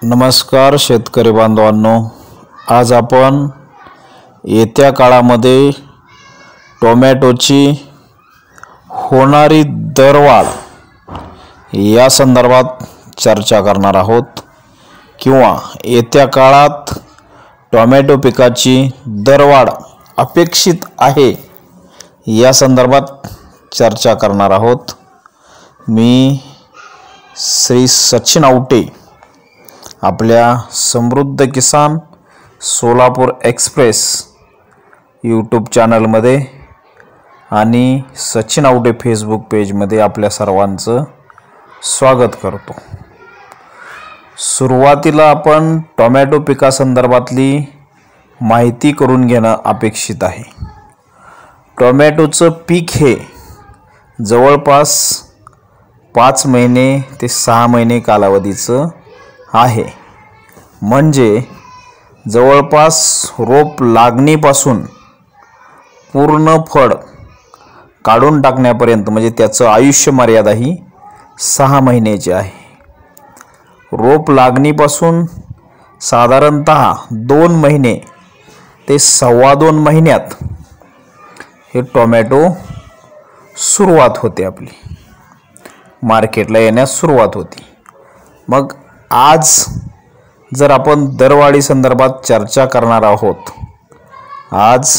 नमस्कार शेतकरी बांधवांनो, आज आपण येत्या काळामध्ये टोमॅटोची होणारी दरवाढ या संदर्भात चर्चा करणार आहोत किंवा येत्या काळात टोमॅटो पिकाची दरवाढ अपेक्षित आहे या संदर्भात चर्चा करणार आहोत। मी श्री सचिन आवटे आपल्या समृद्ध किसान सोलापूर एक्सप्रेस यूट्यूब चॅनलमध्ये आणि सचिन आवटे फेसबुक पेजमध्ये आपल्या सर्वांचं स्वागत करतो। सुरुवातीला आपण टोमॅटो पिकासंदर्भातली माहिती करून घेणं अपेक्षित आहे। टोमॅटोचं पीक हे जवळपास 5 महिने ते 6 महिने कालावधीचं आहे, म्हणजे जवळपास रोप लागणीपासून पूर्ण फळ काढून टाकण्यापर्यंत म्हणजे त्याचं आयुष्य मर्यादा ही 6 महिन्याची आहे। रोप लागणीपासून साधारणतः 2 महिने ते 2.25 महिन्यात हे टोमॅटो सुरुवात होते, आपली मार्केटला येण्यास सुरुवात होती। मग आज जर आपण दरवाढी संदर्भात चर्चा करणार आहोत, आज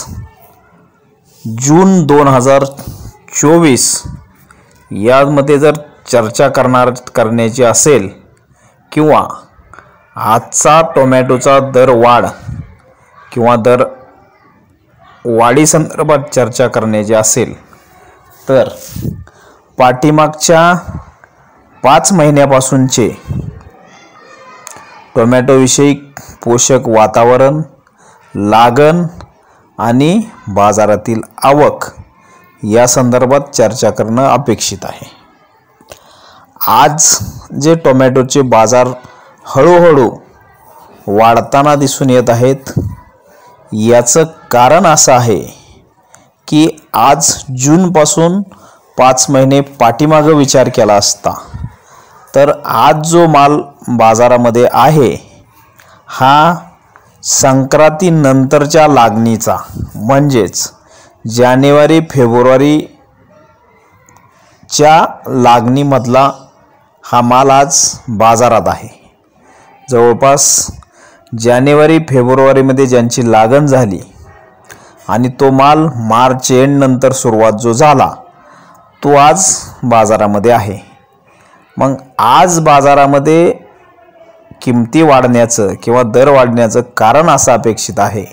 जून 2024 यामध्ये जर चर्चा करण्याची असेल किंवा आजचा टोमॅटोचा दर वाढ किंवा दर वाढी संदर्भात चर्चा करण्याची असेल तर पाठीमागच्या 5 महिन्यापासूनचे टोमॅटोविषयी पोषक वातावरण, लागण आणि बाजारातील आवक या संदर्भात चर्चा करणं अपेक्षित आहे। आज जे टोमॅटोचे बाजार हळूहळू वाढताना दिसून येत आहेत, याचं कारण असं आहे की आज जूनपासून 5 महिने पाठीमागे विचार केला असता तर आज जो माल बाजारामध्ये आहे हा संक्रांती नंतरच्या लागणीचा, म्हणजेच जानेवारी फेब्रुवारीच्या लागणीमधला हा माल आज बाजारात आहे। जवळपास जानेवारी फेब्रुवारीमध्ये ज्यांची लागण झाली आणि तो माल मार्च एंड नंतर सुरुवात जो झाला तो आज बाजारामध्ये आहे। मग आज बाजारामध्ये किमती वाढण्याचं किंवा दर वाढण्याचं कारण असं अपेक्षित आहे,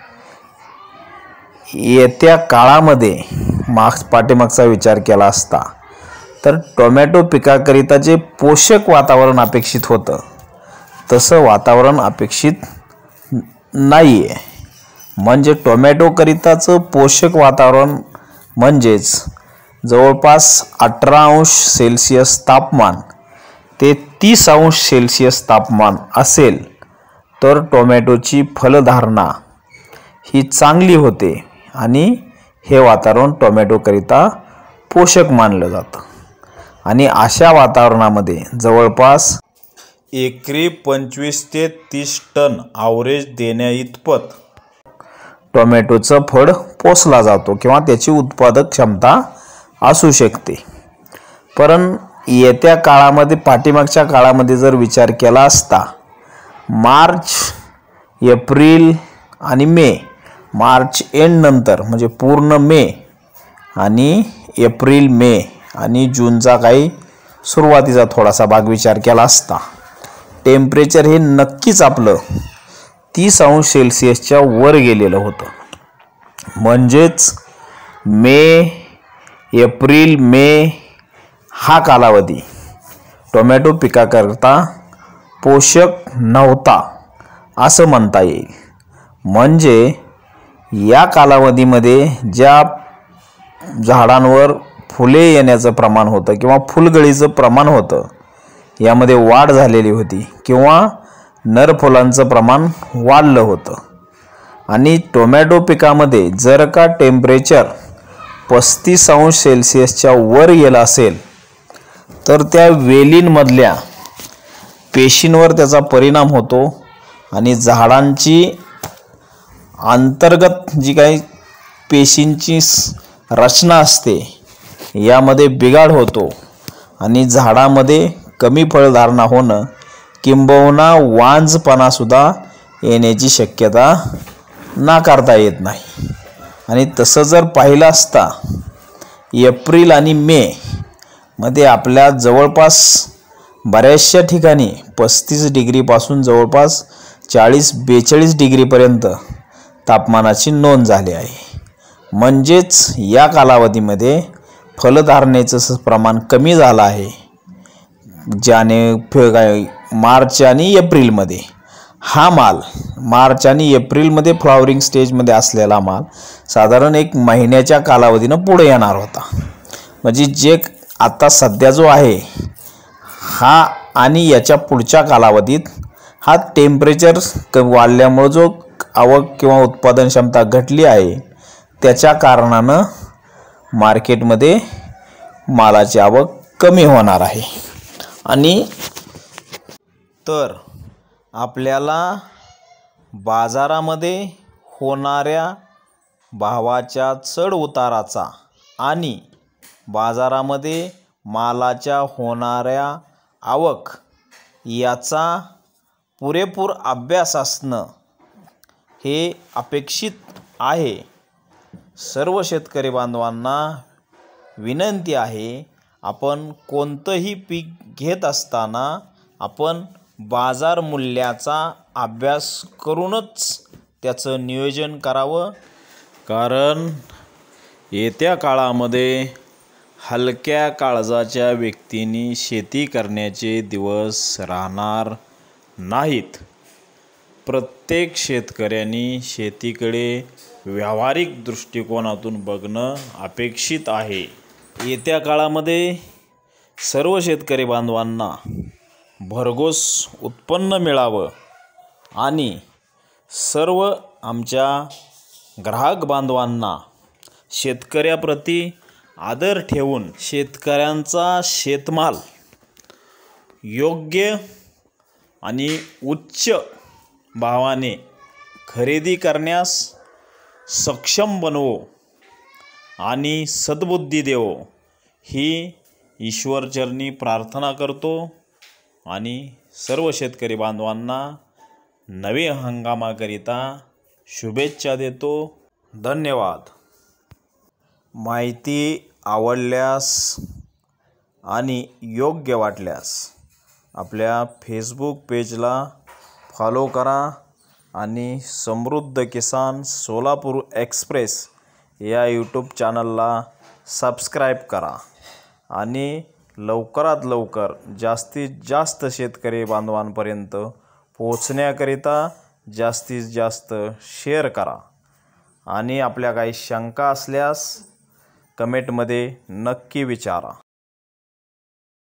येत्या काळामध्ये पाठीमागचा विचार केला असता तर टोमॅटो पिकाकरिता जे पोषक वातावरण अपेक्षित होतं तसं वातावरण अपेक्षित नाही आहे। म्हणजे टोमॅटोकरिताचं पोषक वातावरण म्हणजेच जवळपास 18°C तापमान ते 30°C तापमान असेल तर टोमॅटोची फलधारणा ही चांगली होते आणि हे वातावरण टोमॅटोकरिता पोषक मानलं जातं। आणि अशा वातावरणामध्ये जवळपास एकरी 25 ते 30 टन ॲव्हरेज देण्याइतपत टोमॅटोचं फळ पोसला जातो किंवा त्याची उत्पादक क्षमता असू शकते। परंतु येत्या काळामध्ये पाठीमागच्या काळामध्ये जर विचार केला असता, मार्च, एप्रिल आणि मे, मार्च एंड नंतर म्हणजे पूर्ण मे आणि एप्रिल, मे आणि जूनचा काही सुरुवातीचा थोडासा भाग विचार केला असता, टेम्परेचर हे नक्कीच आपलं 30°C वर गेलेलं होतं। म्हणजेच एप्रिल मे हा कालावधी टोमॅटो पिकाकरता पोषक नव्हता असं म्हणता येईल। म्हणजे या कालावधीमध्ये ज्या झाडांवर फुले येण्याचं प्रमाण होतं किंवा फुलगळीचं प्रमाण होतं यामध्ये वाढ झालेली होती किंवा नर फुलांचं प्रमाण वाढलं होतं। आणि टोमॅटो पिकामध्ये जर का टेम्परेचर 35°C वर गेला असेल तर त्या वेलींमधल्या पेशींवर त्याचा परिणाम होतो आणि झाडांची अंतर्गत जी काही पेशींची रचना असते यामध्ये बिघाड होतो आणि झाडामध्ये कमी फळधारणा होणं किंबहुना वांजपणासुद्धा येण्याची शक्यता नाकारता येत नाही. आणि तसं जर पाहिलं असता एप्रिल आणि मे मध्ये आपल्या जवळपास बऱ्याचशा ठिकाणी 35 डिग्रीपासून जवळपास 40-42 डिग्रीपर्यंत तापमानाची नोंद झाली आहे. म्हणजेच या कालावधीमध्ये फलधारणेचं प्रमाण कमी झालं आहे. मार्च आणि एप्रिलमध्ये हा माल मार्च आणि एप्रिलमध्ये फ्लॉवरिंग स्टेजमध्ये असलेला माल साधारण 1 महिन्याच्या कालावधीनं पुढे येणार होता. म्हणजे जे आता सध्या जो आहे हा आणि याच्या पुढच्या कालावधीत हा टेम्परेचर वाढल्यामुळे जो आवक किंवा उत्पादन क्षमता घटली आहे त्याच्या कारणानं मार्केटमध्ये मालाची आवक कमी होणार आहे. आणि तर आपल्याला बाजारामध्ये होणाऱ्या भावाच्या चढ उताराचा आणि बाजारामध्ये मालाच्या होणाऱ्या आवक याचा पुरेपूर अभ्यास असणं हे अपेक्षित आहे. सर्व शेतकरी बांधवांना विनंती आहे, आपण कोणतंही पीक घेत असताना आपण बाजार मूल्याचा अभ्यास करूनच त्याचं नियोजन करावं. कारण येत्या काळामध्ये हलक्या काळजाच्या व्यक्तींनी शेती करण्याचे दिवस राहणार नाहीत. प्रत्येक शेतकऱ्यांनी शेतीकडे व्यावहारिक दृष्टिकोनातून बघणं अपेक्षित आहे. येत्या काळामध्ये सर्व शेतकरी बांधवांना भरघोस उत्पन्न मिळावं आणि सर्व आमच्या ग्राहक बांधवांना शेतकऱ्याप्रती आदर ठेवून शेतकऱ्यांचा शेतमाल योग्य आणि उच्च भावाने खरेदी करण्यास सक्षम बनवो आणि सद्बुद्धी देवो ही ईश्वरचरणी प्रार्थना करतो आणि सर्व शेतकरी बांधवांना नवे हंगामाकरिता शुभेच्छा देतो. धन्यवाद. माहिती आवडल्यास आणि योग्य वाटल्यास आपल्या फेसबुक पेजला फॉलो करा आणि समृद्ध किसान सोलापूर एक्सप्रेस या यूट्यूब चॅनलला सबस्क्राईब करा आणि लवकरात लवकर जास्तीत जास्त शेतकरी बांधवांपर्यंत पोहोचण्याकरिता जास्तीत जास्त शेअर करा. आणि आपल्या काही शंका असल्यास कमेंटमध्ये नक्की विचारा.